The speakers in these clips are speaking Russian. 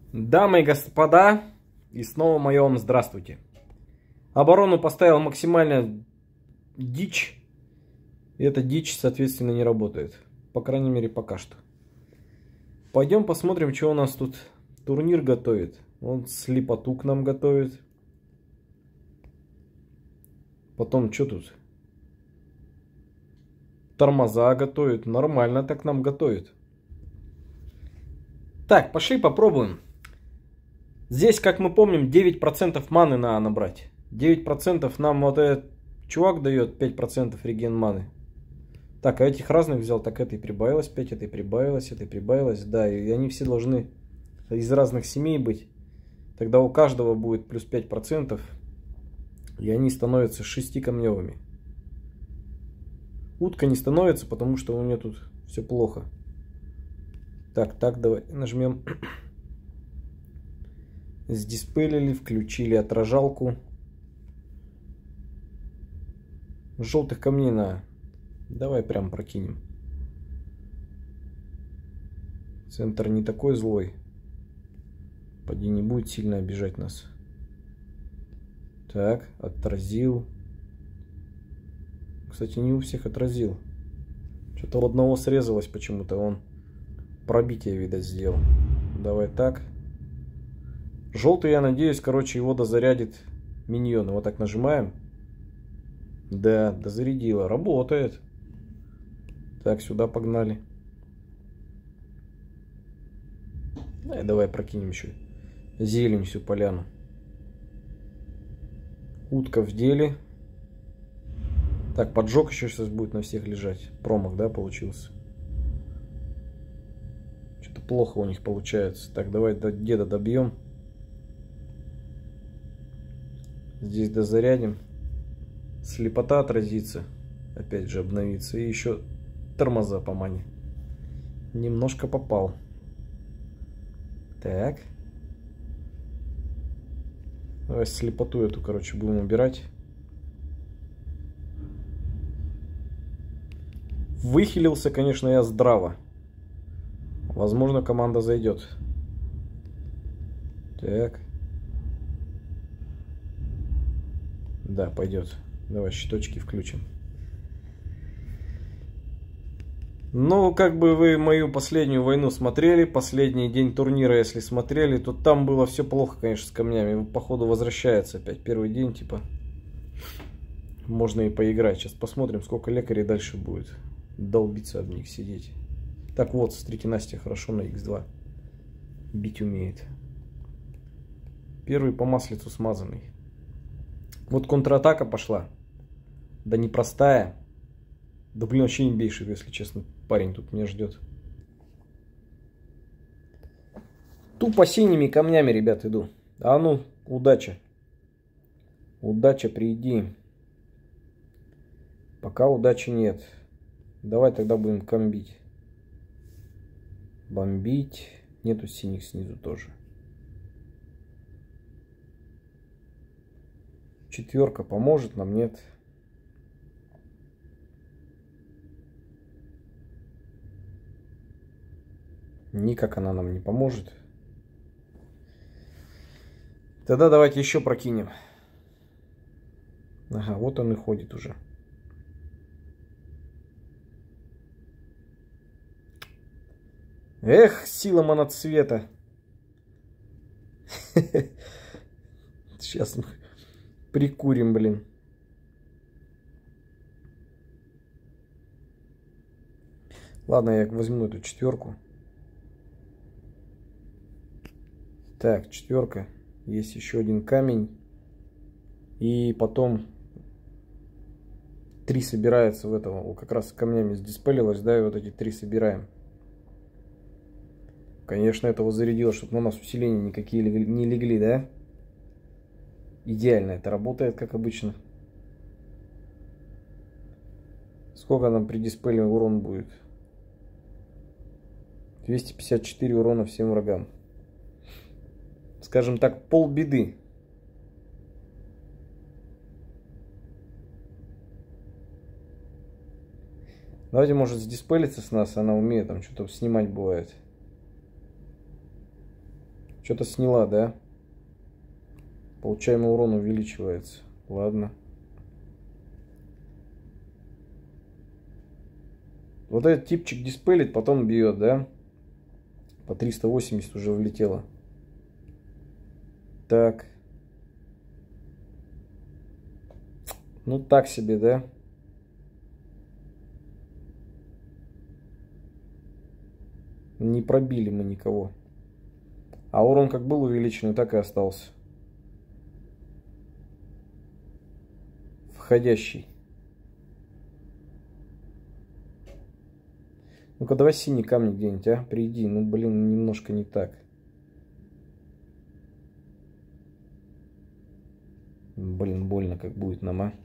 Дамы и господа, и снова мое вам здравствуйте. Оборону поставил максимально дичь. И эта дичь, соответственно, не работает. По крайней мере, пока что. Пойдем посмотрим, что у нас тут турнир готовит. Он слепоту к нам готовит. Потом, что тут? Тормоза готовит. Нормально так нам готовит. Так, пошли попробуем. Здесь, как мы помним, 9% маны надо набрать. 9% нам вот этот чувак дает, 5% реген маны. Так, а этих разных взял, так этой прибавилось 5, этой прибавилось, этой прибавилось. Да, и они все должны из разных семей быть. Тогда у каждого будет плюс 5%. И они становятся 6-камневыми. Утка не становится, потому что у нее тут все плохо. Так, давай нажмем. Сдиспелили, включили отражалку. Желтых камней на. Давай прям прокинем. Центр не такой злой. Поди не будет сильно обижать нас. Так, отразил. Кстати, не у всех отразил. Что-то у одного срезалось почему-то. Он пробитие, видать, сделал. Давай так. Желтый, я надеюсь, короче, его дозарядит миньоны. Вот так нажимаем. Да, дозарядило. Работает. Так, сюда погнали. Давай прокинем еще зелень всю поляну. Утка в деле. Так, поджог еще сейчас будет на всех лежать. Промах, да, получился? Что-то плохо у них получается. Так, давай до деда добьем. Здесь дозарядим. Слепота отразится. Опять же обновится. И еще тормоза по мане. Немножко попал. Так. Давай слепоту эту, короче, будем убирать. Выхилился, конечно, я здраво. Возможно, команда зайдет. Так. Да, пойдет. Давай щиточки включим. Ну, как бы вы мою последнюю войну смотрели, последний день турнира, если смотрели, то там было все плохо, конечно, с камнями. Походу возвращается опять первый день, типа. Можно и поиграть. Сейчас посмотрим, сколько лекарей дальше будет. Долбиться об них сидеть. Так вот, смотрите, Настя хорошо на Х2 бить умеет. Первый по маслицу смазанный. Вот контратака пошла. Да непростая. Да блин, вообще не бейший, если честно. Парень тут меня ждет. Тупо синими камнями, ребят, иду. А ну, удача. Удача, приди. Пока удачи нет. Давай тогда будем комбить. Бомбить. Нету синих снизу тоже. Четверка поможет нам, нет? Никак она нам не поможет. Тогда давайте еще прокинем. Ага, вот он и ходит уже. Эх, сила моноцвета. Сейчас мы прикурим, блин. Ладно, я возьму эту четверку. Так, четверка. Есть еще один камень. И потом 3 собирается в этого. Как раз камнями сдиспелилось, да, и вот эти 3 собираем. Конечно, этого зарядило, чтобы на нас усиления никакие не легли, да? Идеально это работает, как обычно. Сколько нам при диспеле урон будет? 254 урона всем врагам. Скажем так, полбеды. Давайте, может, сдиспелиться с нас. Она умеет там что-то снимать бывает. Что-то сняла, да? Получаемый урон увеличивается. Ладно. Вот этот типчик диспелит, потом бьет, да? По 380 уже влетело. Так. Ну так себе, да? Не пробили мы никого. А урон как был увеличен, так и остался. Входящий. Ну-ка, давай синий камень где-нибудь, а? Приди. Ну, блин, немножко не так. Блин, больно как будет нам, а?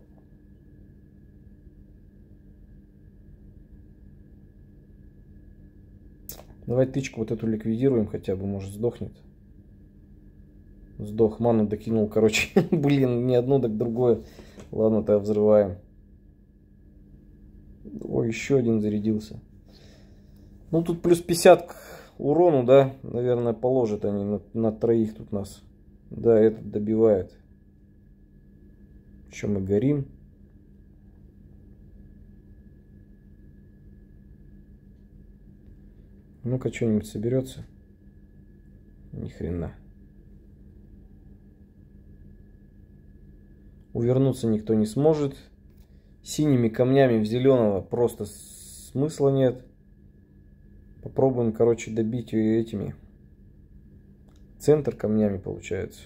Давай тычку вот эту ликвидируем хотя бы, может сдохнет. Сдох, ману докинул, короче. Блин, не одно, так другое. Ладно, тогда взрываем. Ой, еще один зарядился. Ну, тут плюс 50 к урону, да? Наверное, положат они на троих тут нас. Да, этот добивает. Еще мы горим. Ну-ка, что-нибудь соберется? Ни хрена. Увернуться никто не сможет. Синими камнями в зеленого просто смысла нет. Попробуем, короче, добить ее этими. Центр камнями получается.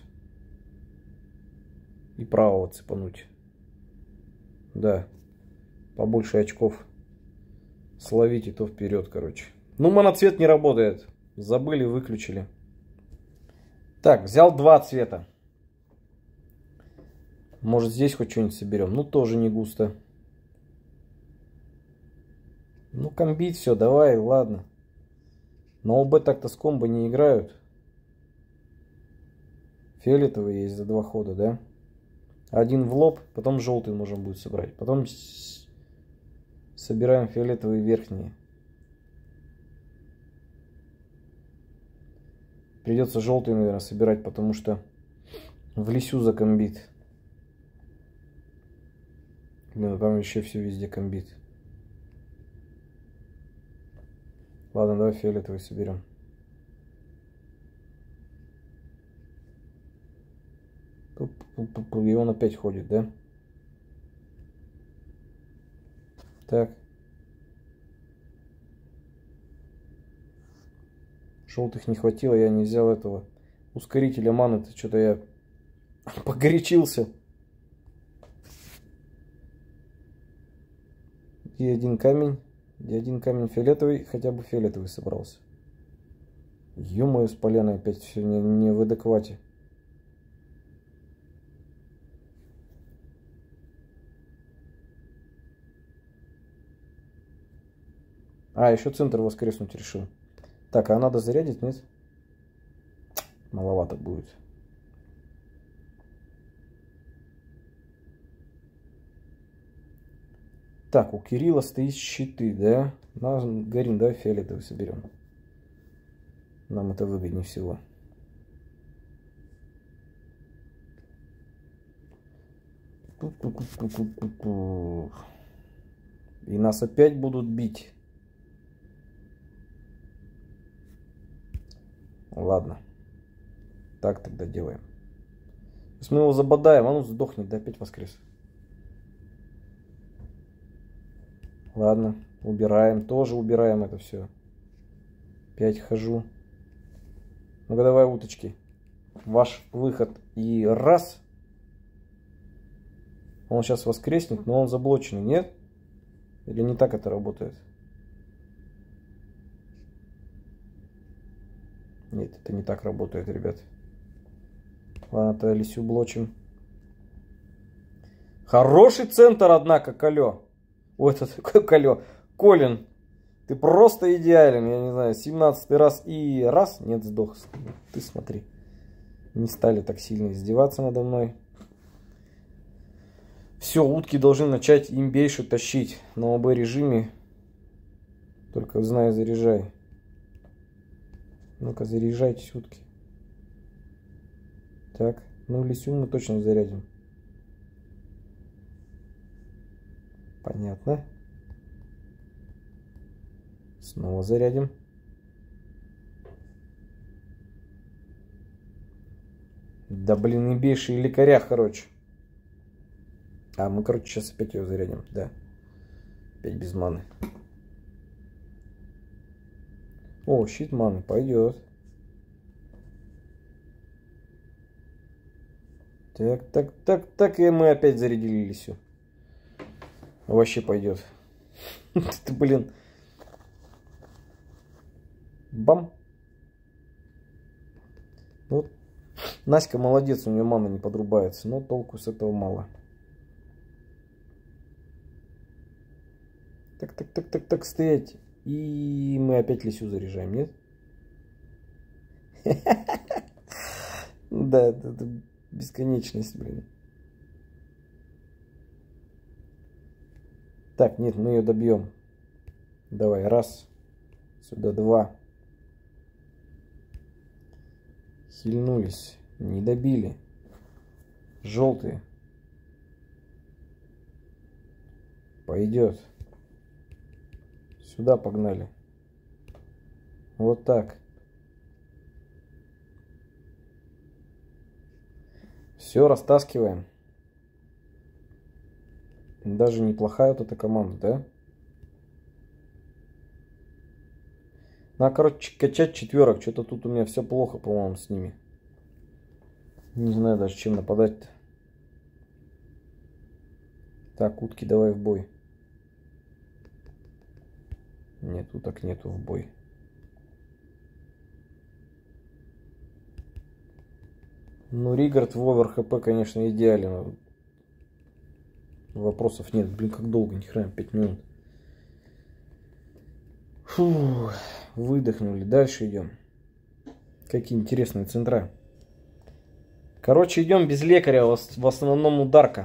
И правого цепануть. Да. Побольше очков словить, и то вперед, короче. Ну, моноцвет не работает. Забыли, выключили. Так, взял два цвета. Может, здесь хоть что-нибудь соберем. Ну, тоже не густо. Ну, комбить все, давай, ладно. На ОБ так-то с комбо не играют. Фиолетовый есть за 2 хода, да? Один в лоб, потом желтый можем будет собрать. Потом собираем фиолетовые верхние. Придется желтый, наверное, собирать, потому что в лесю закомбит. Ну, там еще все везде комбит. Ладно, давай фиолетовый соберем. И он опять ходит, да? Так. Желтых не хватило, я не взял этого ускорителя маны. Что-то я погорячился. И один камень. И один камень фиолетовый. Хотя бы фиолетовый собрался. Ё-моё, с поляной опять все не в адеквате. А, еще центр воскреснуть решил. Так, а надо зарядить, нет? Маловато будет. Так, у Кирилла стоит щиты, да? Горим, давай фиолетовый соберем. Нам это выгоднее всего. И нас опять будут бить. Ладно. Так тогда делаем. Если мы его забодаем, он сдохнет, да, опять воскрес. Ладно, убираем. Тоже убираем это все. 5 хожу. Ну-ка давай, уточки. Ваш выход. И раз. Он сейчас воскреснет, но он заблоченный, нет? Или не так это работает? Нет, это не так работает, ребят. Ладно, то Лисю блочим. Хороший центр, однако, Колё. Ой, это такой Колё. Колин, ты просто идеален, я не знаю. 17-й раз и раз. Нет, сдох. Ты смотри. Не стали так сильно издеваться надо мной. Все, утки должны начать имбейшу тащить на ОБ режиме. Только знай, заряжай. Ну-ка, заряжайтесь, утки. Так, ну Лисю мы точно зарядим. Понятно. Снова зарядим. Да блин, не бейший лекаря, короче. А, мы, короче, сейчас опять ее зарядим. Да. Опять без маны. О, щит маны, пойдет. Так, и мы опять зарядили Лисю. Вообще пойдет. Ты, блин. Бам. Вот. Наська молодец, у нее мана не подрубается, но толку с этого мало. Так, стоять. И мы опять Лисю заряжаем, нет? Да, это бесконечность, блин. Так, нет, мы ее добьем. Давай, раз. Сюда два. Хильнулись. Не добили. Желтые. Пойдет. Сюда погнали. Вот так. Все, растаскиваем. Даже неплохая вот эта команда, да? Надо, короче, качать четверок. Что-то тут у меня все плохо, по-моему, с ними. Не знаю даже, чем нападать-то. Так, утки, давай в бой. Нет, уток нету в бой. Ну, Ригард в овер хп, конечно, идеален. Вопросов нет. Блин, как долго, ни хрена, 5 минут. Фу, выдохнули. Дальше идем. Какие интересные центра. Короче, идем без лекаря, в основном ударка.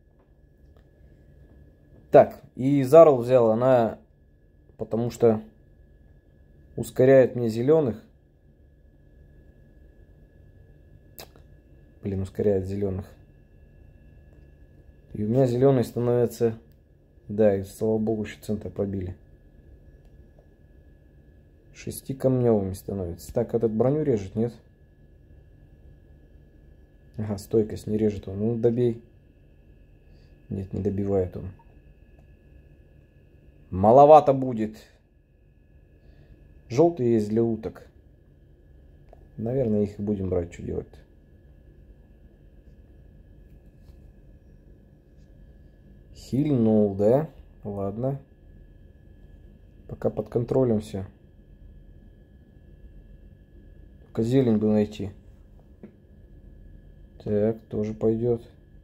Так, и Зарл взял, она, потому что ускоряет мне зеленых. Блин, ускоряет зеленых. И у меня зеленые становятся... Да, и слава богу, еще центр пробили. 6-камневыми становится. Так, этот броню режет, нет? Ага, стойкость не режет он. Ну, добей. Нет, не добивает он. Маловато будет. Желтые есть для уток. Наверное, их и будем брать. Что делать-то? Хильнул, да? Ладно. Пока под контролем все. Только зелень бы найти. Так, тоже пойдет.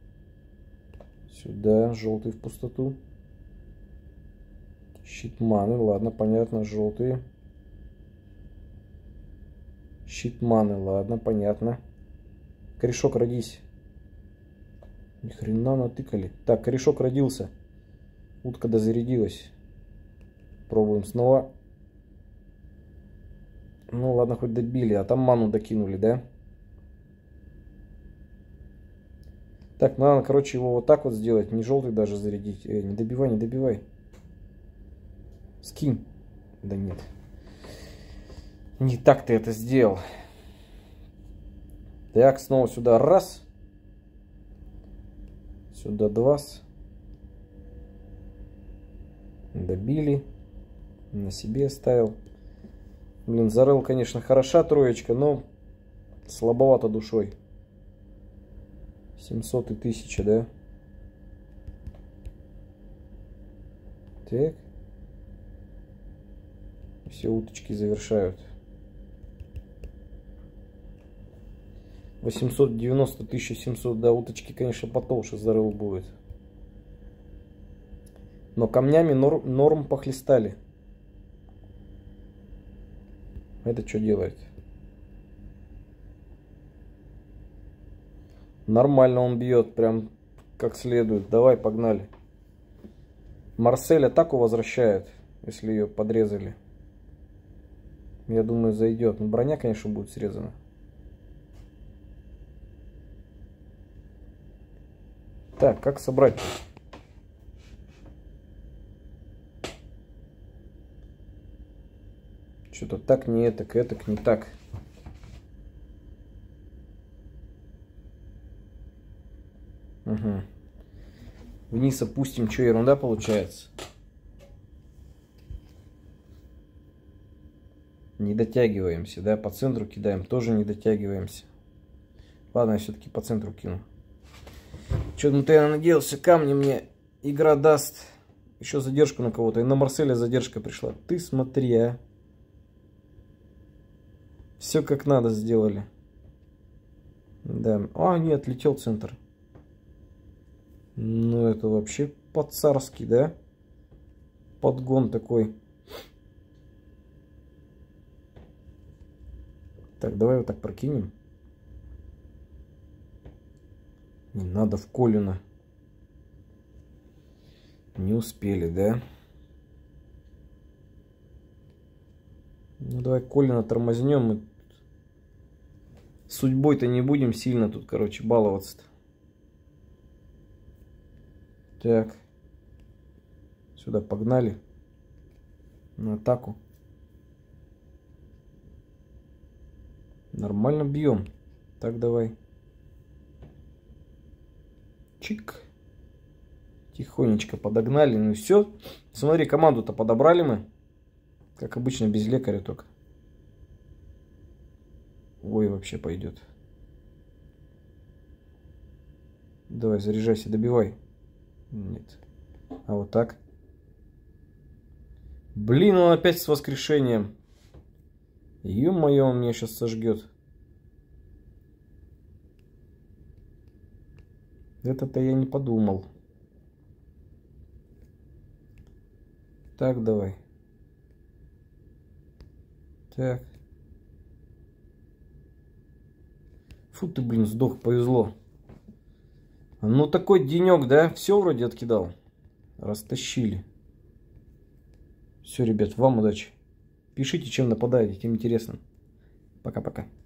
Сюда, желтый в пустоту. Щит маны, ладно, понятно, желтые. Щит маны, ладно, понятно. Корешок, родись. Ни хрена натыкали. Так, корешок родился. Утка дозарядилась. Пробуем снова. Ну ладно, хоть добили, а там ману докинули, да? Так, надо, короче, его вот так вот сделать. Не желтый даже зарядить. Не добивай, не добивай. Скинь. Да нет. Не так ты это сделал. Так, снова сюда раз. Сюда два. Добили. На себе оставил. Блин, Зарел, конечно, хороша троечка, но слабовато душой. 700 и 1000, да? Так. Все уточки завершают. 890, 1700, да, уточки, конечно, потолще Зарел будет. Но камнями норм похлестали. Это что делает? Нормально он бьет, прям как следует. Давай, погнали. Марсель атаку возвращает, если ее подрезали. Я думаю, зайдет. Но броня, конечно, будет срезана. Так, как собрать? Что-то так не этак не так. Угу. Вниз опустим, что ерунда получается. Не дотягиваемся, да? По центру кидаем, тоже не дотягиваемся. Ладно, я все-таки по центру кину. Что-то я надеялся, камни мне игра даст. Еще задержку на кого-то. И на Марселя задержка пришла. Ты смотри, а. Все как надо сделали. Да. А, нет, летел центр. Ну, это вообще по-царски, да? Подгон такой. Так, давай вот так прокинем. Не надо в Колина. Не успели, да? Ну, давай Колина тормознем. Мы судьбой-то не будем сильно тут, короче, баловаться-то. Так. Сюда погнали. На атаку. Нормально бьем. Так, давай. Чик. Тихонечко подогнали. Ну все. Смотри, команду-то подобрали мы. Как обычно, без лекаря только. Ой, вообще пойдет. Давай, заряжайся, добивай. Нет. А вот так. Блин, он опять с воскрешением. Ё-моё, он меня сейчас сожгет. Это-то я не подумал. Так, давай. Так. Фу ты, блин, сдох, повезло. Ну такой денек, да? Все вроде откидал. Растащили. Все, ребят, вам удачи. Пишите, чем нападаете, тем интересно. Пока-пока.